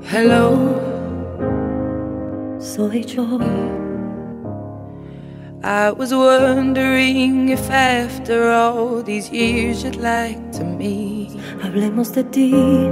Hello, soy yo. I was wondering if after all these years you'd like to meet. Hablemos de ti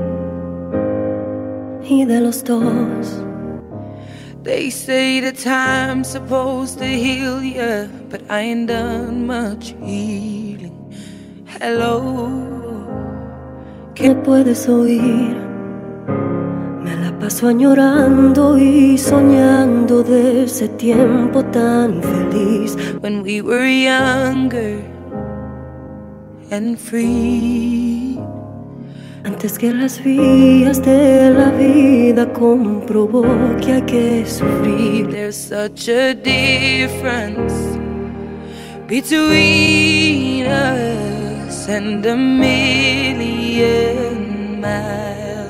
y de los dos. They say the time's supposed to heal ya, but I ain't done much healing. Hello, ¿Me puedes oír? Me la paso añorando y soñando de ese tiempo tan feliz, when we were younger and free. antes que las vías de la vida comprobó que hay que sufrir. There's such a difference between us and a million miles.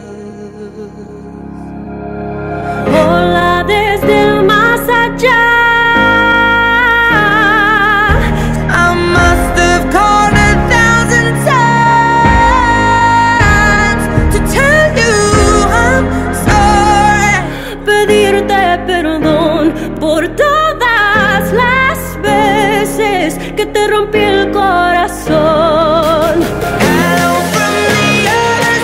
Hola desde el más allá. I must have called 1,000 times to tell you I'm sorry. Pedirte perdón por todas las veces que te rompí el corazón. Hello from the other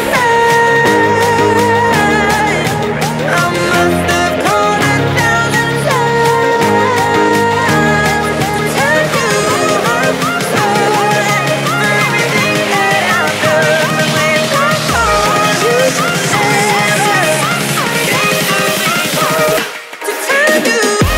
side. I must have called 1,000 times to tell you I'm sorry for everything that I've done. But when I call you, to tell you.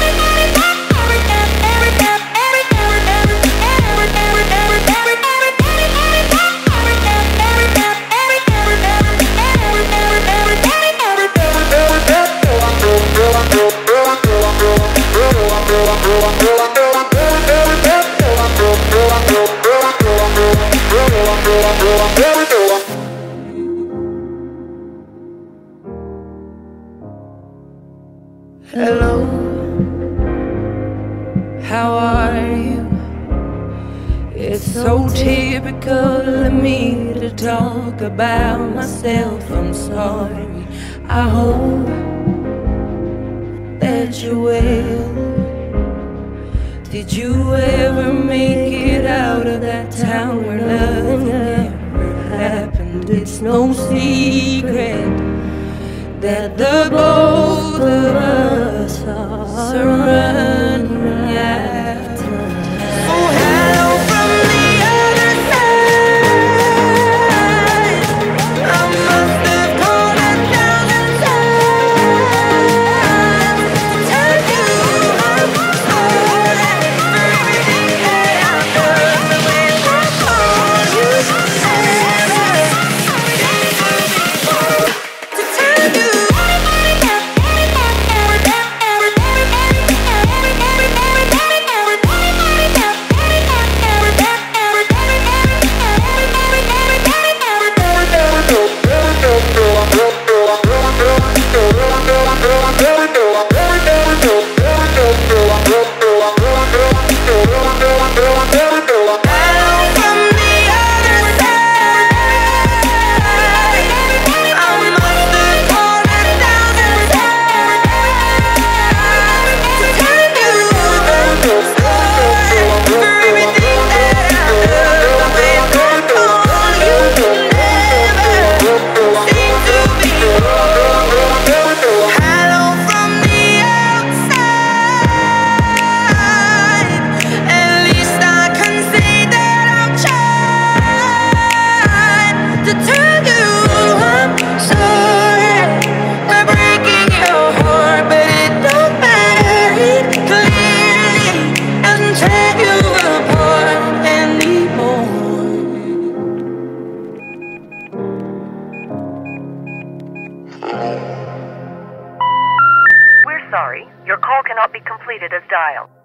Hello, how are you? It's so typical of me to talk about myself. I'm sorry. I hope that you're well. Did you ever make it out of that town where nothing ever happened? It's no secret that the both of us are running after. Oh, hello from the other side. I must have called 1,000 times to tell you I'm sorry for everything that I've done. But when I call you, to tell you. We're sorry, your call cannot be completed as dialed.